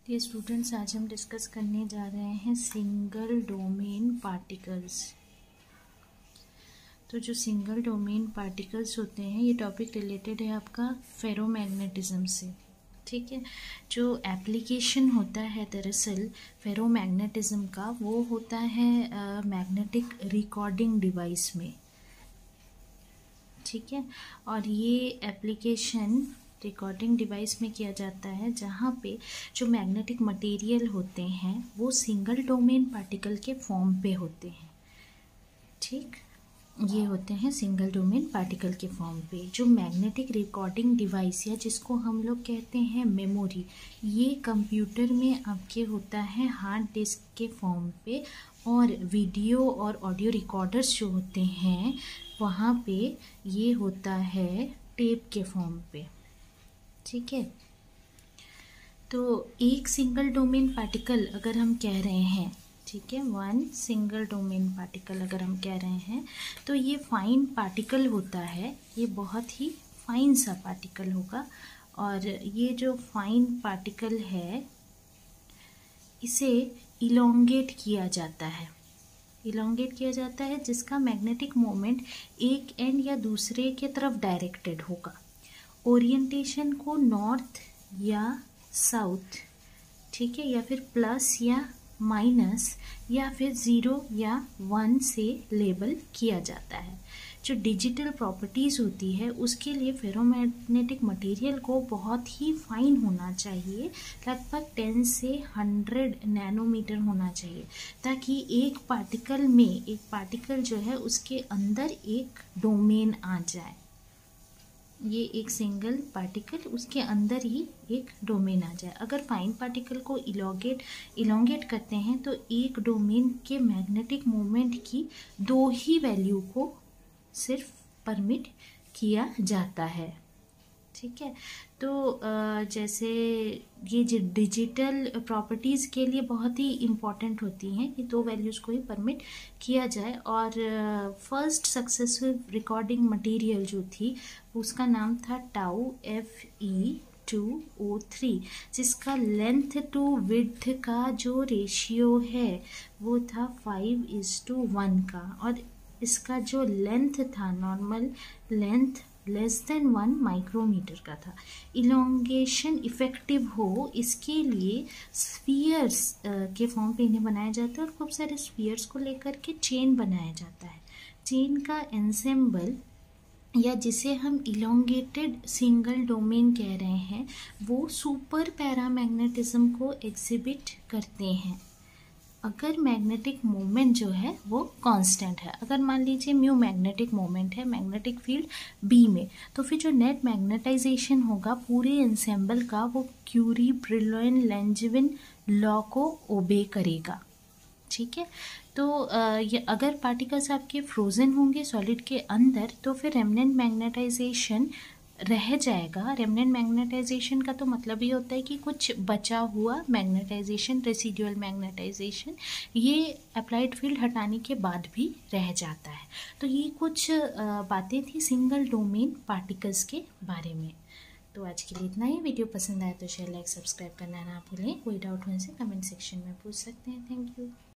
ये स्टूडेंट्स, आज हम डिस्कस करने जा रहे हैं सिंगल डोमेन पार्टिकल्स। तो जो सिंगल डोमेन पार्टिकल्स होते हैं, ये टॉपिक रिलेटेड है आपका फेरोमैग्नेटिज्म से। ठीक है, जो एप्लीकेशन होता है दरअसल फेरोमैग्नेटिज्म का, वो होता है मैग्नेटिक रिकॉर्डिंग डिवाइस में। ठीक है, और ये एप्लीकेशन रिकॉर्डिंग डिवाइस में किया जाता है जहाँ पे जो मैग्नेटिक मटेरियल होते हैं वो सिंगल डोमेन पार्टिकल के फॉर्म पे होते हैं। ठीक, ये होते हैं सिंगल डोमेन पार्टिकल के फॉर्म पे। जो मैग्नेटिक रिकॉर्डिंग डिवाइस या जिसको हम लोग कहते हैं मेमोरी, ये कंप्यूटर में आपके होता है हार्ड डिस्क के फॉर्म पे, और वीडियो और ऑडियो रिकॉर्डर्स जो होते हैं वहाँ पे ये होता है टेप के फॉर्म पे। ठीक है, तो एक सिंगल डोमेन पार्टिकल अगर हम कह रहे हैं, ठीक है, वन सिंगल डोमेन पार्टिकल अगर हम कह रहे हैं, तो ये फाइन पार्टिकल होता है। ये बहुत ही फाइन सा पार्टिकल होगा, और ये जो फाइन पार्टिकल है इसे इलोंगेट किया जाता है। इलोंगेट किया जाता है जिसका मैग्नेटिक मोमेंट एक एंड या दूसरे के तरफ डायरेक्टेड होगा। ओरिएंटेशन को नॉर्थ या साउथ, ठीक है, या फिर प्लस या माइनस या फिर 0 या 1 से लेबल किया जाता है। जो डिजिटल प्रॉपर्टीज़ होती है उसके लिए फेरोमैग्नेटिक मटेरियल को बहुत ही फाइन होना चाहिए, लगभग 10 से 100 नैनोमीटर होना चाहिए, ताकि एक पार्टिकल जो है उसके अंदर एक डोमेन आ जाए। ये एक सिंगल पार्टिकल, उसके अंदर ही एक डोमेन आ जाए। अगर फाइन पार्टिकल को इलोंगेट करते हैं तो एक डोमेन के मैग्नेटिक मोमेंट की 2 ही वैल्यू को सिर्फ परमिट किया जाता है। ठीक है, तो जैसे ये जो डिजिटल प्रॉपर्टीज़ के लिए बहुत ही इम्पॉर्टेंट होती हैं कि 2 वैल्यूज़ को ही परमिट किया जाए। और फर्स्ट सक्सेसफुल रिकॉर्डिंग मटेरियल जो थी उसका नाम था टाउ Fe2O3, जिसका लेंथ टू विड्थ का जो रेशियो है वो था 5:1 का, और इसका जो लेंथ था, normal length less than 1 micrometer का था। इलोंगेशन इफेक्टिव हो इसके लिए स्फीयर्स के फॉर्म पे इन्हें बनाया जाता है, और खूब सारे स्फीयर्स को लेकर के चेन बनाया जाता है। चेन का एंसेम्बल, या जिसे हम इलोंगेटेड सिंगल डोमेन कह रहे हैं, वो सुपर पैरामैग्नेटिज्म को एग्जिबिट करते हैं अगर मैग्नेटिक मोमेंट जो है वो कांस्टेंट है। अगर मान लीजिए म्यू मैग्नेटिक मोमेंट है मैग्नेटिक फील्ड बी में, तो फिर जो नेट मैग्नेटाइजेशन होगा पूरे एंसेम्बल का वो क्यूरी-ब्रिलॉइन-लैंगेविन लॉ को ओबे करेगा। ठीक है, तो ये अगर पार्टिकल्स आपके फ्रोजन होंगे सॉलिड के अंदर तो फिर रेमनेंट मैग्नेटाइजेशन रह जाएगा। रेमनेंट मैग्नेटाइजेशन का तो मतलब ये होता है कि कुछ बचा हुआ मैग्नेटाइजेशन, रेसिडुअल मैग्नेटाइजेशन, ये अप्लाइड फील्ड हटाने के बाद भी रह जाता है। तो ये कुछ बातें थी सिंगल डोमेन पार्टिकल्स के बारे में। तो आज के लिए इतना ही। वीडियो पसंद आया तो शेयर, लाइक, सब्सक्राइब करना ना भूलें। कोई डाउट हो से कमेंट सेक्शन में पूछ सकते हैं। Thank you.